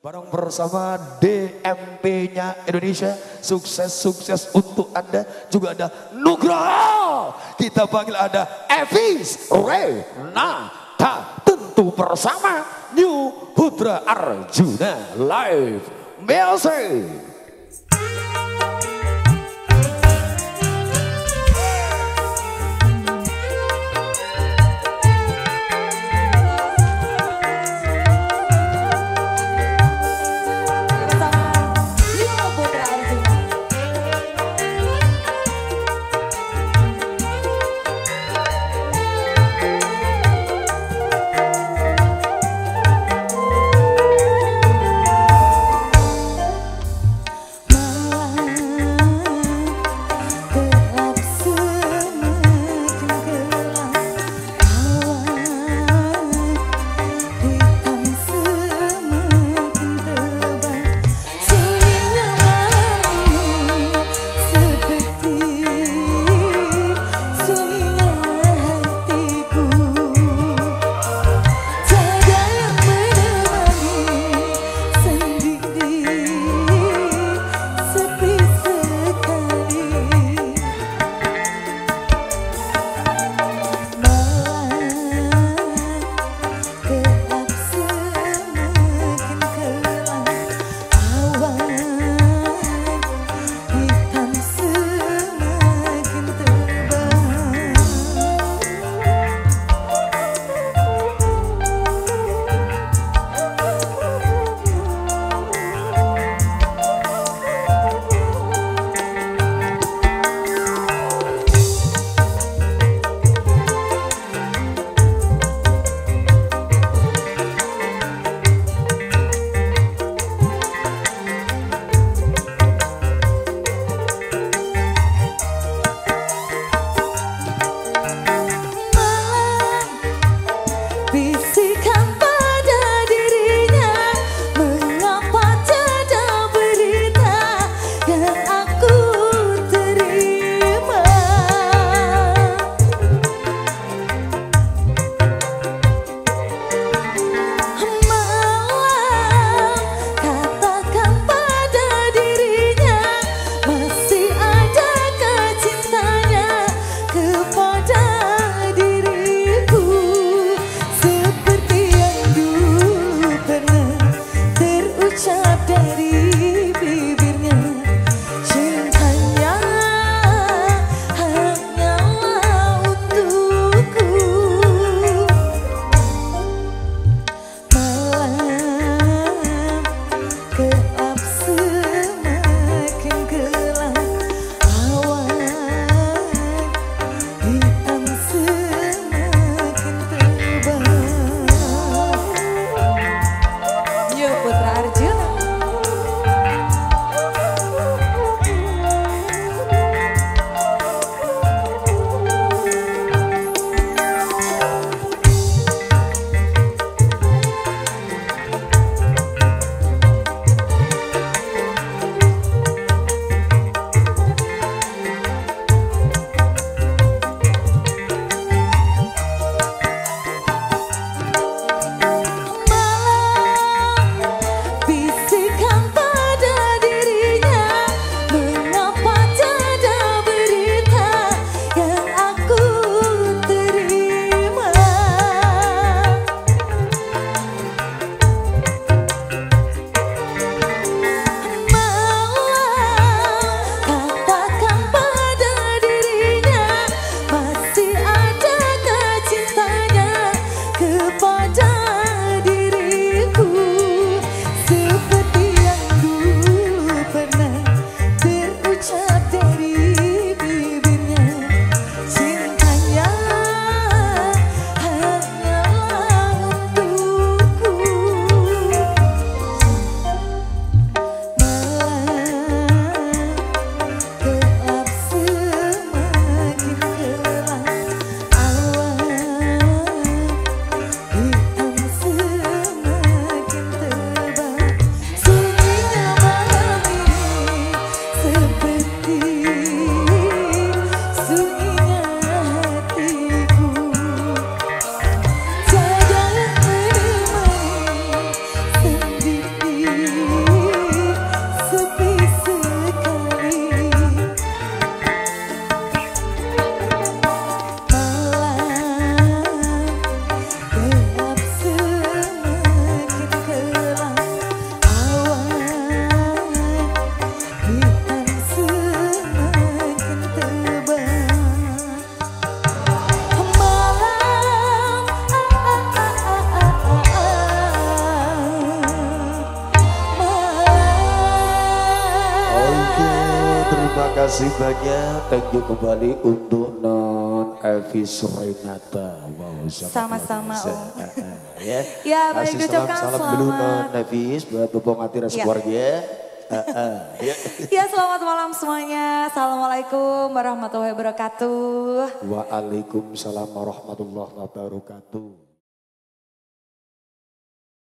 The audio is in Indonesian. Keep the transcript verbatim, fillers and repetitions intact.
Bareng bersama D M P-nya Indonesia, sukses-sukses untuk Anda. Juga ada Nugroho, kita panggil ada Evis Renata, tentu bersama New Putra Arjuna Live Music. Putra Arjuna. kasih banyak. Thank you kembali untuk non Elvis Renata. Wow, sama-sama Om. Ya, ya baik diucapkan salam, salam selamat. dulu non Elvis buat bobong hati rasa ya. keluarga. Uh, uh, ya. ya selamat malam semuanya. Assalamualaikum warahmatullahi wabarakatuh. Waalaikumsalam warahmatullahi wabarakatuh.